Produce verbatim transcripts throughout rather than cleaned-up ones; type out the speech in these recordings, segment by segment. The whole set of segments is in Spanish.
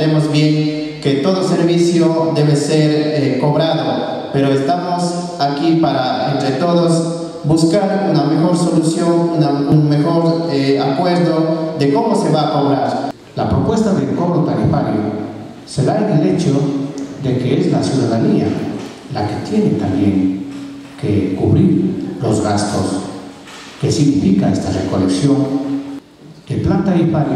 entendemos bien que todo servicio debe ser eh, cobrado, pero estamos aquí para, entre todos, buscar una mejor solución, una, un mejor eh, acuerdo de cómo se va a cobrar. La propuesta de cobro tarifario se da en el hecho de que es la ciudadanía la que tiene también que cubrir los gastos que significa esta recolección. El plan tarifario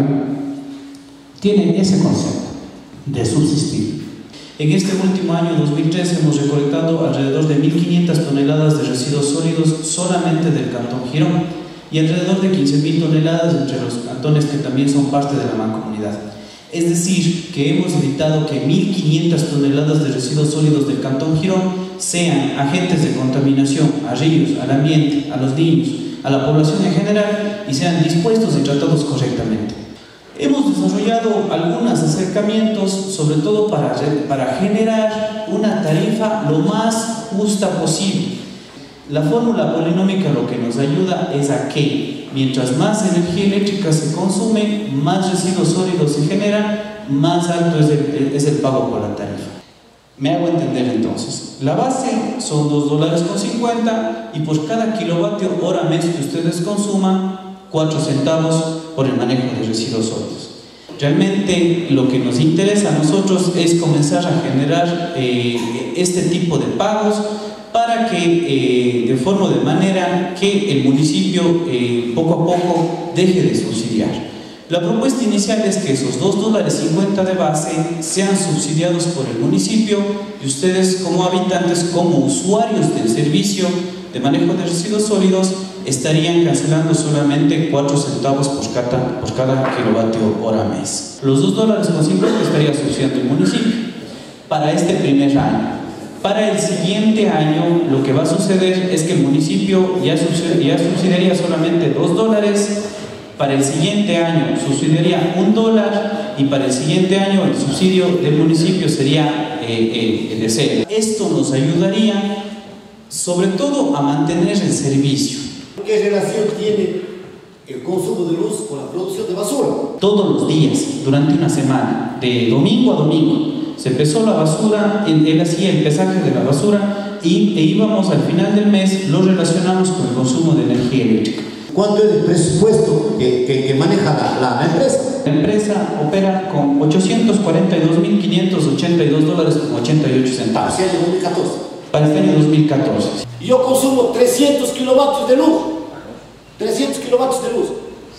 tiene ese concepto de subsistir. En este último año, dos mil trece, hemos recolectado alrededor de mil quinientas toneladas de residuos sólidos solamente del Cantón Girón y alrededor de quince mil toneladas entre los cantones que también son parte de la mancomunidad. Es decir, que hemos evitado que mil quinientas toneladas de residuos sólidos del Cantón Girón sean agentes de contaminación a ríos, al ambiente, a los niños, a la población en general y sean dispuestos y tratados correctamente. Hemos desarrollado algunos acercamientos, sobre todo para, para generar una tarifa lo más justa posible. La fórmula polinómica lo que nos ayuda es a que mientras más energía eléctrica se consume, más residuos sólidos se generan, más alto es el, es el pago por la tarifa. Me hago entender entonces. La base son dos dólares con cincuenta y por cada kilovatio hora mes que ustedes consuman, cuatro centavos por el manejo de residuos sólidos. Realmente lo que nos interesa a nosotros es comenzar a generar eh, este tipo de pagos para que eh, de forma de manera que el municipio eh, poco a poco deje de subsidiar. La propuesta inicial es que esos dos dólares cincuenta de base sean subsidiados por el municipio y ustedes como habitantes, como usuarios del servicio de manejo de residuos sólidos, estarían cancelando solamente cuatro centavos por cada, por cada kilovatio hora mes. Los dos dólares con cincuenta estaría subsidiando el municipio para este primer año. Para el siguiente año lo que va a suceder es que el municipio ya, subsidi ya subsidiaría solamente dos dólares, para el siguiente año subsidiaría un dólar y para el siguiente año el subsidio del municipio sería eh, eh, de cero. Esto nos ayudaría sobre todo a mantener el servicio. ¿Qué relación tiene el consumo de luz con la producción de basura? Todos los días, durante una semana, de domingo a domingo, se pesó la basura, él, él hacía el pesaje de la basura y e íbamos al final del mes, lo relacionamos con el consumo de energía eléctrica. ¿Cuánto es el presupuesto que, que, que maneja la, la, la empresa? La empresa opera con ochocientos cuarenta y dos mil quinientos ochenta y dos dólares con ochenta y ocho centavos. Para el año dos mil catorce. Para el año dos mil catorce. Y yo consumo trescientos kilovatios de luz. trescientos kilovatios de luz.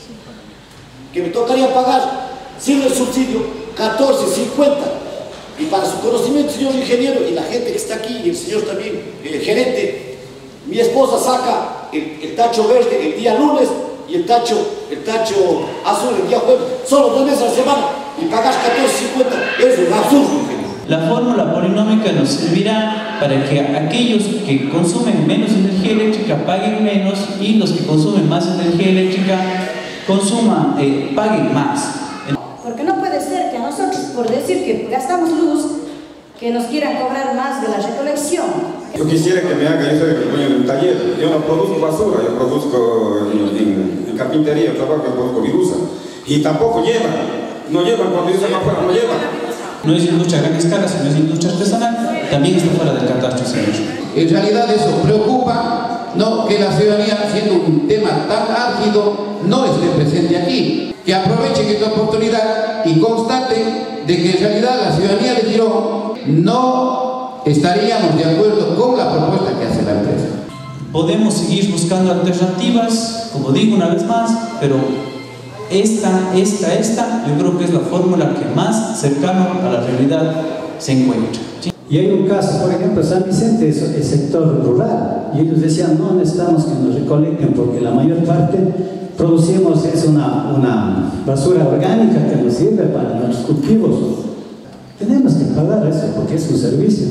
Que me tocaría pagar, sin el subsidio, catorce cincuenta. Y para su conocimiento, señor ingeniero, y la gente que está aquí, y el señor también, el gerente, mi esposa saca el, el tacho verde el día lunes y el tacho, el tacho azul el día jueves, solo dos veces a la semana, y pagas catorce cincuenta. Eso es absurdo, ingeniero. La fórmula polinómica nos servirá para que aquellos que consumen menos energía eléctrica paguen menos y los que consumen más energía eléctrica consuman, eh, paguen más. Porque no puede ser que a nosotros, por decir que gastamos luz, que nos quieran cobrar más de la recolección. Yo quisiera que me haga, yo soy el dueño de un taller, yo no produzco basura, yo produzco en, en, en carpintería, yo trabajo, yo produzco virusa. Y tampoco llevan, no llevan, cuando dicen afuera no llevan. No es industria a gran escala, sino es industria artesanal, también está fuera del catastro, señor. En realidad eso preocupa, no, que la ciudadanía, siendo un tema tan álgido, no esté presente aquí. Que aprovechen esta oportunidad y constaten de que en realidad la ciudadanía de Girón no estaríamos de acuerdo con la propuesta que hace la empresa. Podemos seguir buscando alternativas, como digo una vez más, pero esta, esta, esta, yo creo que es la fórmula que más cercano a la realidad se encuentra. ¿Sí? Y hay un caso, por ejemplo, San Vicente es el sector rural, y ellos decían, no necesitamos que nos recolecten porque la mayor parte producimos es una, una basura orgánica que nos sirve para nuestros cultivos. Tenemos que pagar eso porque es un servicio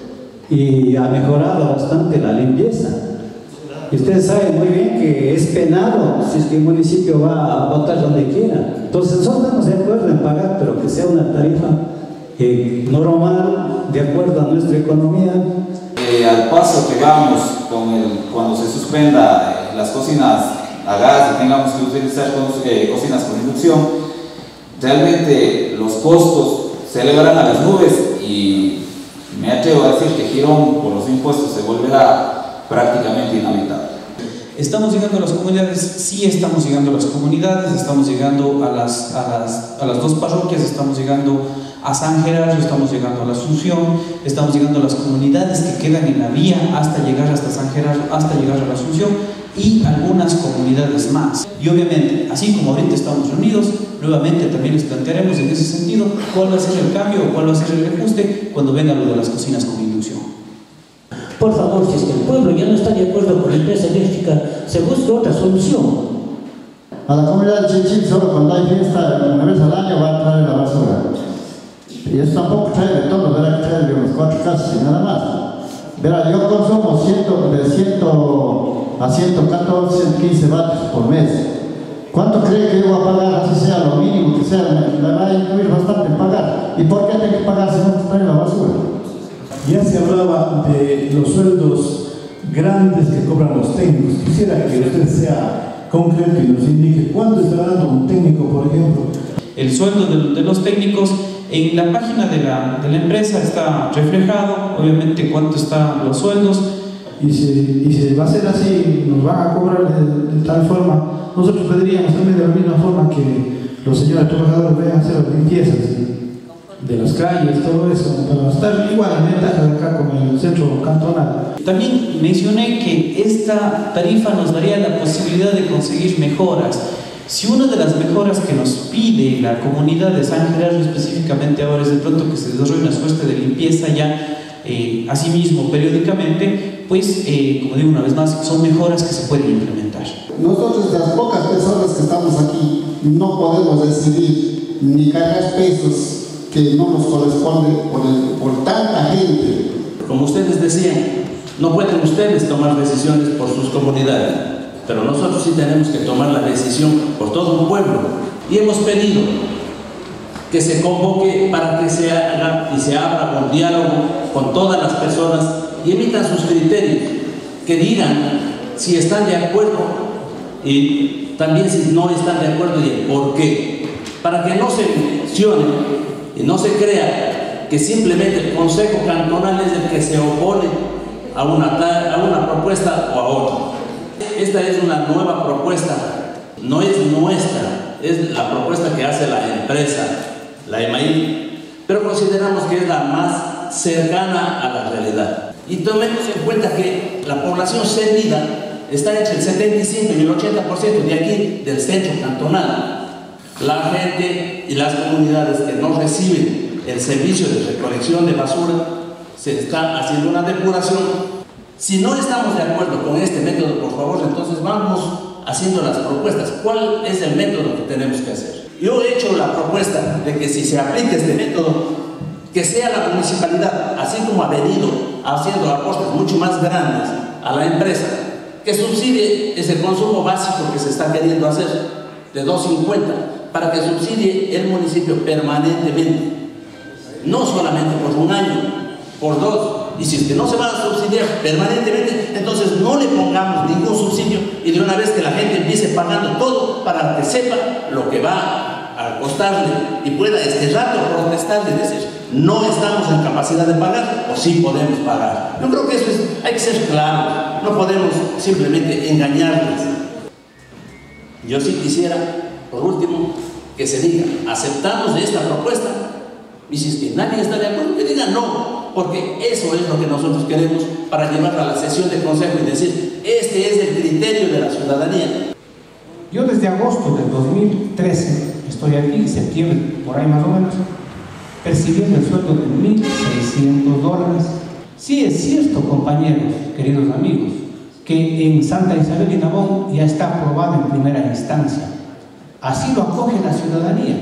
y ha mejorado bastante la limpieza. Y ustedes saben muy bien que es penado si es que el municipio va a botar donde quiera. Entonces nosotros estamos de acuerdo en pagar, pero que sea una tarifa eh, normal, de acuerdo a nuestra economía. Eh, al paso que vamos con el, cuando se suspenda eh, las cocinas a gas y tengamos que utilizar con, eh, cocinas con inducción, realmente los costos se elevarán a las nubes y me atrevo a decir que Girón por los impuestos se volverá prácticamente inhabitable. ¿Estamos llegando a las comunidades? Sí, estamos llegando a las comunidades, estamos llegando a las, a las, a las dos parroquias, estamos llegando a San Gerardo, estamos llegando a la Asunción, estamos llegando a las comunidades que quedan en la vía hasta llegar hasta San Gerardo, hasta llegar a la Asunción y algunas comunidades más. Y obviamente, así como ahorita estamos reunidos, nuevamente también les plantearemos en ese sentido cuál va a ser el cambio o cuál va a ser el ajuste cuando venga lo de las cocinas con inducción. Por favor, si es que el pueblo ya no está de acuerdo con la empresa eléctrica, se busque otra solución. A la comunidad de Chinchín solo cuando hay fiesta, una vez al año va a traer la basura. Y eso tampoco trae de todo, verá que trae de unos cuatro casas y nada más. Verá, yo consumo ciento, de cien a ciento catorce, ciento quince vatios por mes. ¿Cuánto cree que yo voy a pagar, así sea lo mínimo que sea? Me, me va a incluir bastante en pagar. ¿Y por qué tengo que pagar si no trae la basura? Ya se hablaba de los sueldos grandes que cobran los técnicos. Quisiera que usted sea concreto y nos indique cuánto está dando un técnico, por ejemplo. El sueldo de, de los técnicos en la página de la, de la empresa está reflejado, obviamente cuánto están los sueldos. Y si, y si va a ser así, nos van a cobrar de, de tal forma, nosotros pediríamos también de la misma forma que los señores trabajadores vean hacer las limpiezas de las calles, todo eso, para estar igual en ventaja de acá con el centro cantonal. También mencioné que esta tarifa nos daría la posibilidad de conseguir mejoras. Si una de las mejoras que nos pide la comunidad de San Gerardo específicamente ahora es de pronto que se desarrolle una suerte de limpieza ya eh, asimismo periódicamente, pues eh, como digo una vez más, son mejoras que se pueden implementar. Nosotros, las pocas personas que estamos aquí, no podemos decidir ni cargar pesos que no nos corresponde por, el, por tanta gente. Como ustedes decían, no pueden ustedes tomar decisiones por sus comunidades, pero nosotros sí tenemos que tomar la decisión por todo un pueblo. Y hemos pedido que se convoque para que se haga y se abra un diálogo con todas las personas y emitan sus criterios, que digan si están de acuerdo y también si no están de acuerdo y el por qué, para que no se mencione y no se crea que simplemente el Consejo Cantonal es el que se opone a una, a una propuesta o a otra. Esta es una nueva propuesta, no es nuestra, es la propuesta que hace la empresa, la E M A I, pero consideramos que es la más cercana a la realidad. Y tomemos en cuenta que la población servida está entre el setenta y cinco y el ochenta por ciento de aquí, del centro cantonal. La gente y las comunidades que no reciben el servicio de recolección de basura, se está haciendo una depuración. Si no estamos de acuerdo con este método, por favor, entonces vamos haciendo las propuestas. ¿Cuál es el método que tenemos que hacer? Yo he hecho la propuesta de que si se aplica este método, que sea la municipalidad, así como ha venido haciendo aportes mucho más grandes a la empresa, que subsidie ese consumo básico que se está queriendo hacer de dos cincuenta, para que subsidie el municipio permanentemente, no solamente por un año, por dos. Y si es que no se va a subsidiar permanentemente, entonces no le pongamos ningún subsidio y de una vez que la gente empiece pagando todo para que sepa lo que va a costarle y pueda este rato protestar de decir no estamos en capacidad de pagar o sí podemos pagar. Yo creo que eso es, hay que ser claro, no podemos simplemente engañarles. Yo sí quisiera, por último, que se diga, aceptamos esta propuesta y si es que nadie está de acuerdo, que diga no, porque eso es lo que nosotros queremos para llevar a la sesión de consejo y decir, este es el criterio de la ciudadanía. Yo desde agosto del dos mil trece estoy aquí, septiembre, por ahí más o menos, percibiendo el sueldo de mil seiscientos dólares. Sí es cierto, compañeros, queridos amigos, que en Santa Isabel y Nabón ya está aprobado en primera instancia. Así lo acoge la ciudadanía.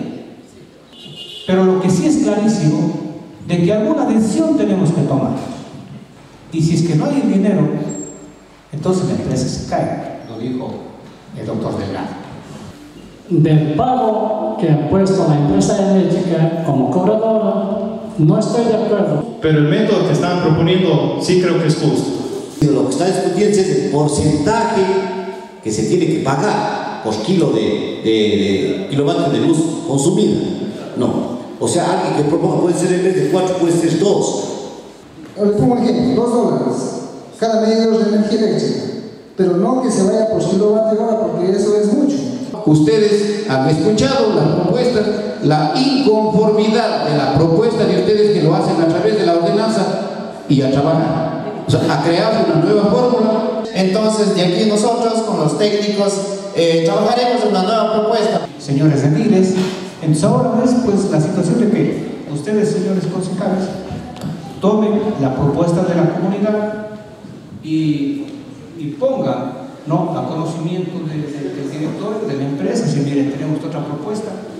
Pero lo que sí es clarísimo, de que alguna decisión tenemos que tomar. Y si es que no hay dinero, entonces la empresa se cae, lo dijo el doctor Delgado. Del pago que ha puesto la empresa eléctrica como cobradora, no estoy de acuerdo. Pero el método que están proponiendo sí creo que es justo. Lo que está discutiendo es el porcentaje que se tiene que pagar por kilo de, de, de kilovatio de luz consumida. No. O sea, alguien que proponga puede ser en vez de cuatro, puede ser dos. Le pongo un ejemplo, dos dólares cada medidor de energía eléctrica, pero no que se vaya por kilovatio hora porque eso es mucho. Ustedes han escuchado las propuestas, la inconformidad de la propuesta de ustedes que lo hacen a través de la ordenanza y a trabajar, o sea, a crear una nueva fórmula. Entonces, de aquí nosotros, con los técnicos, eh, trabajaremos en una nueva propuesta. Señores ediles, entonces ahora es pues la situación de que ustedes, señores concejales, tomen la propuesta de la comunidad y, y pongan, ¿no?, a conocimiento del de, de, de director de la empresa, si miren, tenemos otra propuesta,